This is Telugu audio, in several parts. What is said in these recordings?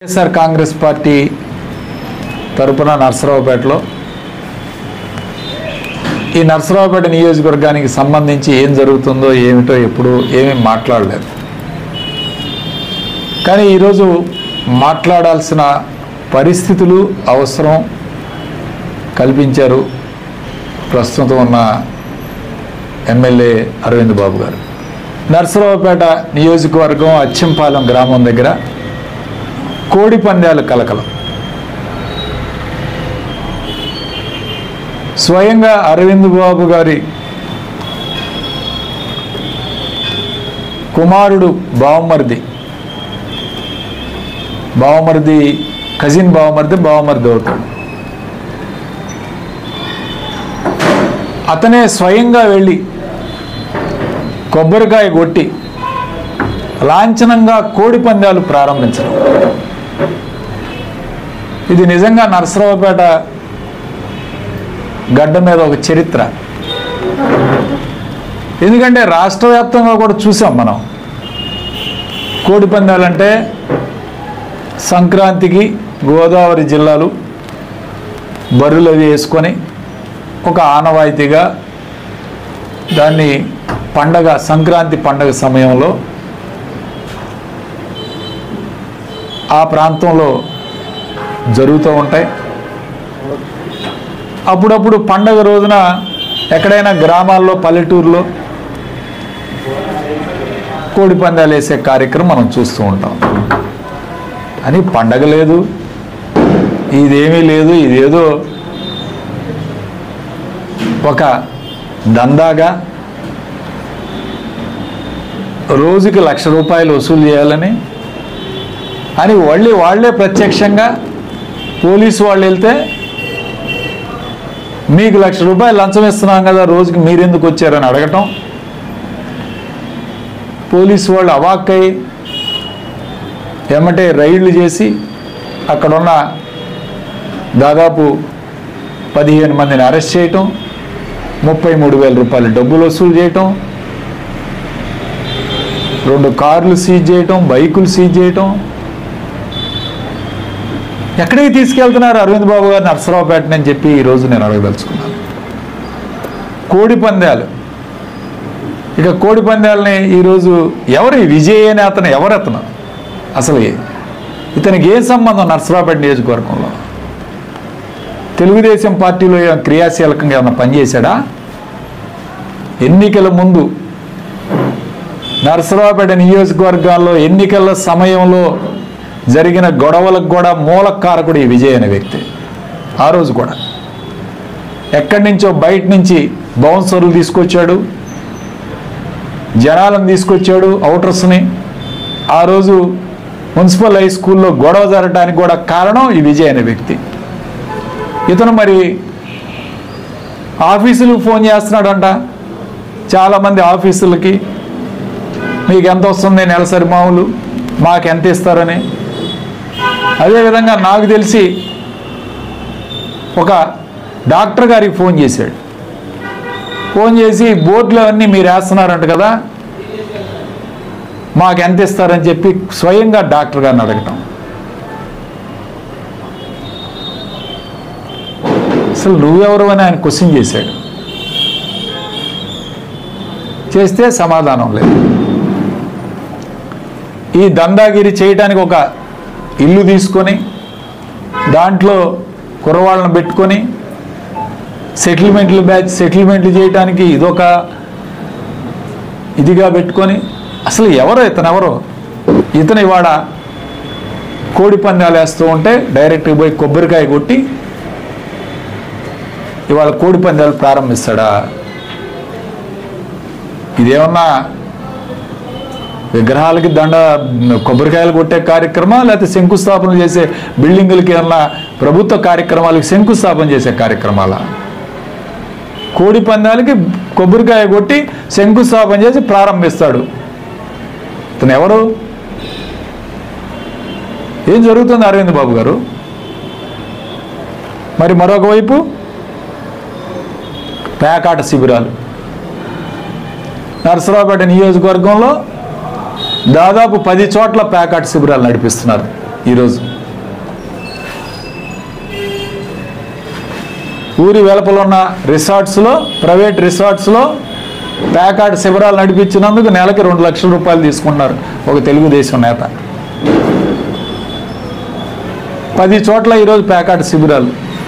వైఎస్ఆర్ కాంగ్రెస్ పార్టీ తరపున నర్సరావుపేటలో ఈ నర్సరావుపేట నియోజకవర్గానికి సంబంధించి ఏం జరుగుతుందో ఏమిటో ఎప్పుడు ఏమీ మాట్లాడలేదు. కానీ ఈరోజు మాట్లాడాల్సిన పరిస్థితులు అవసరం కల్పించారు ప్రస్తుతం ఉన్న ఎమ్మెల్యే అరవింద్ బాబు గారు. నర్సరావుపేట నియోజకవర్గం అచ్చంపాలెం గ్రామం దగ్గర కోడి పందాలు కలకలం. స్వయంగా అరవింద్ బాబు గారి కుమారుడు బావమర్ది కజిన్ బావమర్ది అవుతాడు. అతనే స్వయంగా వెళ్ళి కొబ్బరికాయ కొట్టి లాంఛనంగా కోడి పందాలు ప్రారంభించడం. ఇది నిజంగా నర్సరావుపేట గడ్డ మీద ఒక చరిత్ర. ఎందుకంటే రాష్ట్ర వ్యాప్తంగా కూడా చూసాం మనం. కోడి పందాలంటే సంక్రాంతికి గోదావరి జిల్లాలు బర్రెలు అవి వేసుకొని ఒక ఆనవాయితీగా దాన్ని సంక్రాంతి పండగ సమయంలో ఆ ప్రాంతంలో జరుగుతూ ఉంటాయి. అప్పుడప్పుడు పండగ రోజున ఎక్కడైనా గ్రామాల్లో పల్లెటూరులో కోడి పందాలు వేసే కార్యక్రమం మనం చూస్తూ ఉంటాం. అని పండగ లేదు, ఇదేమీ లేదు, ఇదేదో ఒక దందాగా రోజుకి ₹1,00,000 వసూలు చేయాలని అని వాళ్ళే ప్రత్యక్షంగా పోలీసు వాళ్ళు వెళ్తే మీకు ₹1,00,000 లంచం ఇస్తున్నాం కదా, రోజుకి మీరెందుకు వచ్చారని అడగటం. పోలీసు వాళ్ళు అవాక్కై ఏమంటే రైళ్లు చేసి అక్కడున్న దాదాపు 15 మందిని అరెస్ట్ చేయటం, ₹33,000 డబ్బులు వసూలు చేయటం, 2 కార్లు సీజ్ చేయటం, బైకులు సీజ్ చేయటం. ఎక్కడికి తీసుకెళ్తున్నారు అరవింద్ బాబు గారు నర్సరావుపేటని అని చెప్పి ఈరోజు నేను అడగదలుచుకున్నాను. కోడి పందాలు, ఇక కోడి పందాలని ఈరోజు ఎవరు విజయ్ అనే అతను ఎవరతను అసలు ఇతనికి ఏ సంబంధం నర్సరావుపేట నియోజకవర్గంలో? తెలుగుదేశం పార్టీలో క్రియాశీలకంగా ఏమైనా పనిచేశాడా? ఎన్నికల ముందు నర్సరావుపేట నియోజకవర్గాల్లో ఎన్నికల సమయంలో జరిగిన గొడవలకు కూడా మూలకారకుడు ఈ విజయ్ అనే వ్యక్తి. ఆ రోజు కూడా ఎక్కడి నుంచో బయట నుంచి బౌన్సర్లు తీసుకొచ్చాడు, జనాలను తీసుకొచ్చాడు, అవుటర్స్ని. ఆ రోజు మున్సిపల్ హై స్కూల్లో గొడవ జరగడానికి కూడా కారణం ఈ విజయ్ అనే వ్యక్తి. ఇతను మరి ఆఫీసులకు ఫోన్ చేస్తున్నాడంట, చాలామంది ఆఫీసులకి, మీకు ఎంత వస్తుంది నెలసరి మామూలు, మాకు ఎంత ఇస్తారని. అదేవిధంగా నాకు తెలిసి ఒక డాక్టర్ గారికి ఫోన్ చేశాడు. ఫోన్ చేసి బోర్డులు అవన్నీ మీరు వేస్తున్నారంట కదా, మాకు ఎంత ఇస్తారని చెప్పి స్వయంగా డాక్టర్ గారిని అడగటం. అసలు నువ్వెవరు అని ఆయన క్వశ్చన్ చేశాడు. చేస్తే సమాధానం లేదు. ఈ దందాగిరి చేయడానికి ఒక ఇల్లు తీసుకొని దాంట్లో కుర్రవాళ్ళను పెట్టుకొని సెటిల్మెంట్లు చేయడానికి ఇదొక ఇదిగా పెట్టుకొని అసలు ఇతను ఇవాడ కోడి పందాలు వేస్తూ ఉంటే డైరెక్ట్గా పోయి కొబ్బరికాయ కొట్టి ఇవాళ కోడి పందాలు ప్రారంభిస్తాడా? ఇదేమన్నా విగ్రహాలకి కొబ్బరికాయలు కొట్టే కార్యక్రమం, లేకపోతే శంకుస్థాపన చేసే బిల్డింగులకి ఏమన్నా ప్రభుత్వ కార్యక్రమాలకి శంకుస్థాపన చేసే కార్యక్రమాల? కోడి పందాలకి కొబ్బరికాయ కొట్టి శంకుస్థాపన చేసి ప్రారంభిస్తాడు. ఇతను ఎవరు? ఏం జరుగుతుంది అరవింద్ బాబు గారు? మరి మరొక వైపు పేకాట శిబిరాలు. నర్సరావుపేట నియోజకవర్గంలో దాదాపు 10 చోట్ల పేకాట శిబిరాలు నడిపిస్తున్నారు ఈరోజు. ఊరి వెలుపల ఉన్న రిసార్ట్స్లో, ప్రైవేట్ రిసార్ట్స్లో ప్యాకాట్ శిబిరాలు నడిపించినందుకు నెలకి 2 లక్షల రూపాయలు తీసుకున్నారు ఒక తెలుగుదేశం నేత. 10 చోట్ల ఈరోజు ప్యాకాట్ శిబిరాలు.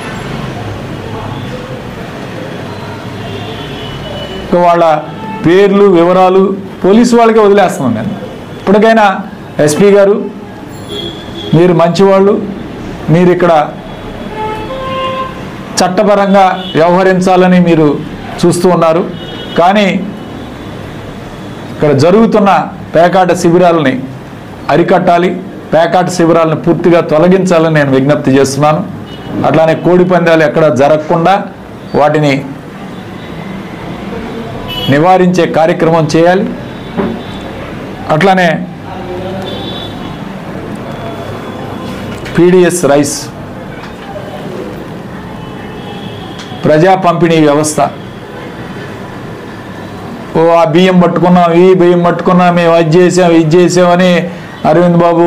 వాళ్ళ పేర్లు వివరాలు పోలీసు వాళ్ళకే వదిలేస్తున్నాను నేను. ఇప్పటికైనా ఎస్పీ గారు, మీరు మంచివాళ్ళు, మీరు ఇక్కడ చట్టపరంగా వ్యవహరించాలని మీరు చూస్తూ ఉన్నారు. కానీ ఇక్కడ జరుగుతున్న పేకాట శిబిరాలని అరికట్టాలి, పేకాట శిబిరాలను పూర్తిగా తొలగించాలని నేను విజ్ఞప్తి చేస్తున్నాను. అట్లానే కోడి పందాలు ఎక్కడ జరగకుండా వాటిని నివారించే కార్యక్రమం చేయాలి. అట్లానే పీడిఎస్ రైస్ ప్రజా పంపిణీ వ్యవస్థ, ఆ బియ్యం పట్టుకున్నాం, ఈ బియ్యం పట్టుకున్నాం, మేము అది చేసాం ఇది చేసామని అరవింద్ బాబు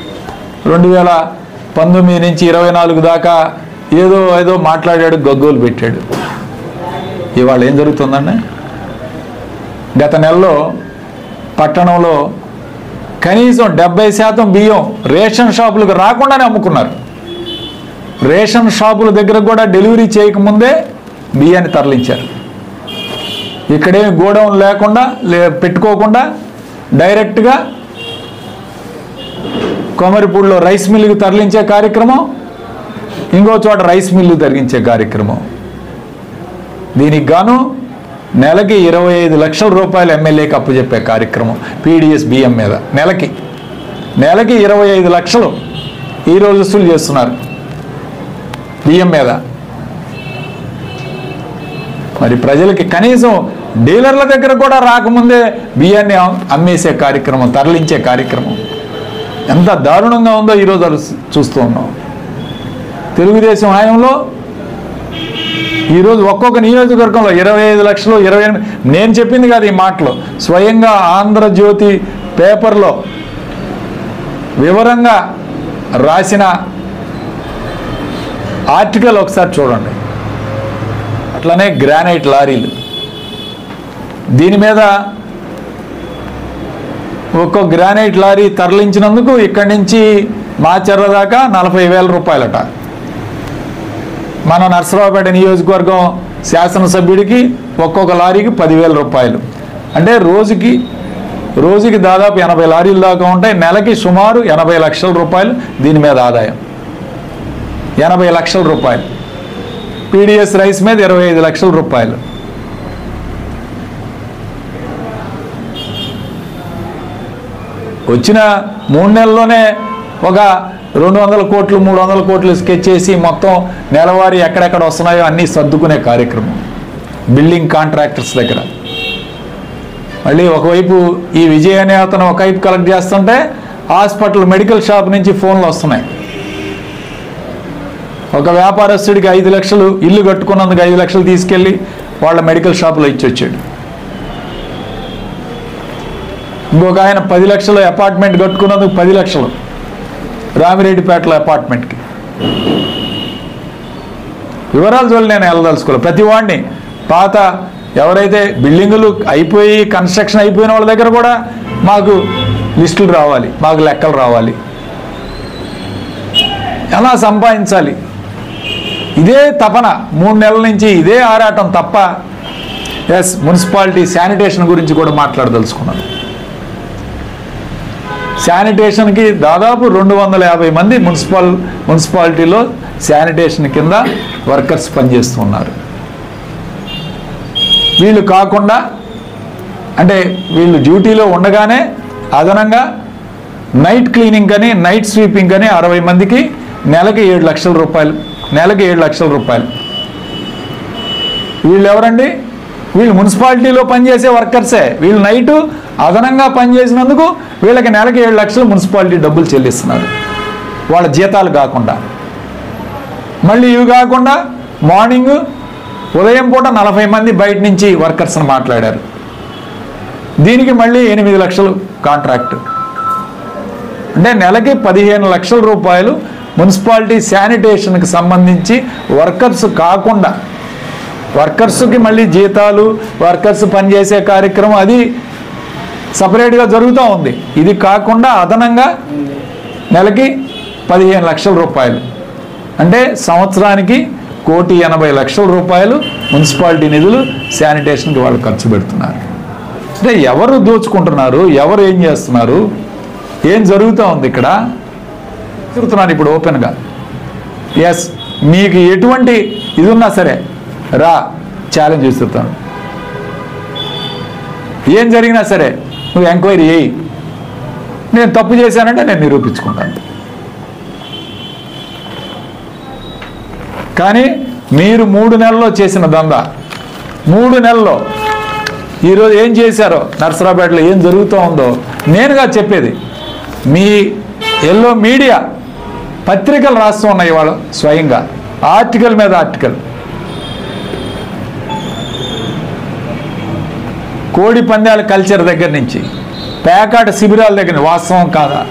2019 నుంచి 24 దాకా ఏదో మాట్లాడాడు, గగ్గోలు పెట్టాడు. ఇవాళ ఏం జరుగుతుందండి? గత నెలలో పట్టణంలో కనీసం 70% బియ్యం రేషన్ షాపులకు రాకుండానే అమ్ముకున్నారు. రేషన్ షాపుల దగ్గర కూడా డెలివరీ చేయకముందే బియ్యాన్ని తరలించారు. ఇక్కడే గోడౌన్ లేకుండా పెట్టుకోకుండా డైరెక్ట్గా కొమరిపూడిలో రైస్ మిల్లుకి తరలించే కార్యక్రమం, ఇంకో చోట రైస్ మిల్లు తరలించే కార్యక్రమం. దీనికి గాను నెలకి 25 లక్షల రూపాయలు ఎమ్మెల్యేకి అప్పచెప్పే కార్యక్రమం పీడిఎస్ బియ్యం మీద. నెలకి 25 లక్షలు ఈరోజు వసూలు చేస్తున్నారు బియ్యం మీద. మరి ప్రజలకి కనీసం డీలర్ల దగ్గర కూడా రాకముందే బియ్యాన్ని అమ్మేసే కార్యక్రమం, తరలించే కార్యక్రమం ఎంత దారుణంగా ఉందో ఈరోజు చూస్తూ ఉన్నాం. తెలుగుదేశం హయాంలో ఈరోజు ఒక్కొక్క నియోజకవర్గంలో 25 లక్షలు, 28, నేను చెప్పింది కాదు ఈ మాటలు, స్వయంగా ఆంధ్రజ్యోతి పేపర్లో వివరంగా రాసిన ఆర్టికల్ ఒకసారి చూడండి. అట్లనే గ్రానైట్ లారీలు, దీని మీద ఒక్కో గ్రానైట్ లారీ తరలించినందుకు ఇక్కడి నుంచి మాచర్ల దాకా 40,000 రూపాయలట. మన నర్సరావుపేట నియోజకవర్గం శాసనసభ్యుడికి ఒక్కొక్క లారీకి 10,000 రూపాయలు. అంటే రోజుకి దాదాపు 80 లారీలు దాకా ఉంటాయి. నెలకి సుమారు 80 లక్షల రూపాయలు దీని మీద ఆదాయం. 80 లక్షల రూపాయలు. పీడిఎస్ రైస్ మీద 25 లక్షల రూపాయలు. వచ్చిన 3 నెలల్లోనే ఒక 200 కోట్లు 300 కోట్లు స్కెచ్ చేసి మొత్తం నెలవారీ ఎక్కడెక్కడ వస్తున్నాయో అన్నీ సర్దుకునే కార్యక్రమం బిల్డింగ్ కాంట్రాక్టర్స్ దగ్గర. మళ్ళీ ఒకవైపు ఈ విజయ్ అనే అతను ఒకవైపు కలెక్ట్ చేస్తుంటే హాస్పిటల్ మెడికల్ షాప్ నుంచి ఫోన్లు వస్తున్నాయి. ఒక వ్యాపారస్తుడికి 5 లక్షలు ఇల్లు కట్టుకున్నందుకు 5 లక్షలు తీసుకెళ్ళి వాళ్ళ మెడికల్ షాపులో ఇచ్చి వచ్చాడు. ఇంకొక ఆయన 10 లక్షలు అపార్ట్మెంట్ కట్టుకున్నందుకు 10 లక్షలు రామిరెడ్డిపేటలో అపార్ట్మెంట్కి. వివరాలు చూడాలి, నేను వెళ్ళదలుచుకోవాలి. ప్రతి వాడిని పాత ఎవరైతే బిల్డింగులు అయిపోయి కన్స్ట్రక్షన్ అయిపోయిన వాళ్ళ దగ్గర కూడా మాకు లిస్టులు రావాలి, మాకు లెక్కలు రావాలి, ఎలా సంపాదించాలి, ఇదే తపన 3 నెలల నుంచి ఇదే ఆరాటం తప్ప. ఎస్, మున్సిపాలిటీ శానిటేషన్ గురించి కూడా మాట్లాడదలుచుకున్నాను. శానిటేషన్కి దాదాపు 250 మంది మున్సిపాలిటీలో శానిటేషన్ కింద వర్కర్స్ పనిచేస్తున్నారు. వీళ్ళు కాకుండా అంటే వీళ్ళు డ్యూటీలో ఉండగానే అదనంగా నైట్ క్లీనింగ్ అని నైట్ స్వీపింగ్ అని 60 మందికి నెలకి 7 లక్షల రూపాయలు. నెలకి 7 లక్షల రూపాయలు. వీళ్ళు ఎవరండి? వీళ్ళు మున్సిపాలిటీలో పనిచేసే వర్కర్సే. వీళ్ళు నైటు అదనంగా పనిచేసినందుకు వీళ్ళకి నెలకి 7 లక్షలు మున్సిపాలిటీ డబ్బులు చెల్లిస్తున్నారు, వాళ్ళ జీతాలు కాకుండా. మళ్ళీ ఇవి కాకుండా మార్నింగ్ ఉదయం పూట 40 మంది బయట నుంచి వర్కర్స్ని మాట్లాడారు. దీనికి మళ్ళీ 8 లక్షలు కాంట్రాక్ట్. అంటే నెలకి 15 లక్షల రూపాయలు మున్సిపాలిటీ శానిటేషన్కి సంబంధించి వర్కర్స్ కాకుండా, వర్కర్స్కి మళ్ళీ జీతాలు, వర్కర్స్ పనిచేసే కార్యక్రమం అది సపరేట్గా జరుగుతూ ఉంది. ఇది కాకుండా అదనంగా నెలకి 15 లక్షల రూపాయలు, అంటే సంవత్సరానికి 1,80,00,000 రూపాయలు మున్సిపాలిటీ నిధులు శానిటేషన్కి వాళ్ళు ఖర్చు పెడుతున్నారు. అంటే ఎవరు దోచుకుంటున్నారు, ఎవరు ఏం చేస్తున్నారు, ఏం జరుగుతూ ఉంది ఇక్కడ చెబుతున్నాను ఇప్పుడు ఓపెన్గా. ఎస్, మీకు ఎటువంటి ఇది ఉన్నా సరే రా, ఛాలెంజ్ చేస్తాను. ఏం జరిగినా సరే నువ్వు ఎంక్వైరీ చేయి, నేను తప్పు చేశానంటే నేను నిరూపించుకుంటాను. కానీ మీరు 3 నెలల్లో చేసిన దందా, 3 నెలల్లో ఈరోజు ఏం చేశారో, నర్సరావుపేటలో ఏం జరుగుతూ ఉందో నేనుగా చెప్పేది. మీ ఎల్లో మీడియా పత్రికలు రాస్తూ ఉన్నాయి వాళ్ళు స్వయంగా, ఆర్టికల్ మీద ఆర్టికల్. కోడి పందాల కల్చర్ దగ్గర నుంచి, పేకాట శిబిరాల దగ్గర వాస్తవం కాదా,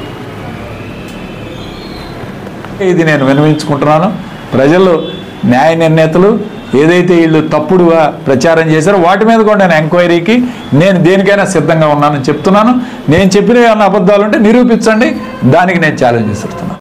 ఇది నేను విన్నవించుకుంటున్నాను. ప్రజలు, న్యాయ నిర్ణేతలు ఏదైతే వీళ్ళు తప్పుడుగా ప్రచారం చేశారో వాటి మీద కూడా నేను ఎంక్వైరీకి నేను దేనికైనా సిద్ధంగా ఉన్నానని చెప్తున్నాను. నేను చెప్పిన ఏమన్నా అబద్ధాలు ఉంటే నిరూపించండి, దానికి నేను ఛాలెంజ్ చేస్తున్నాను.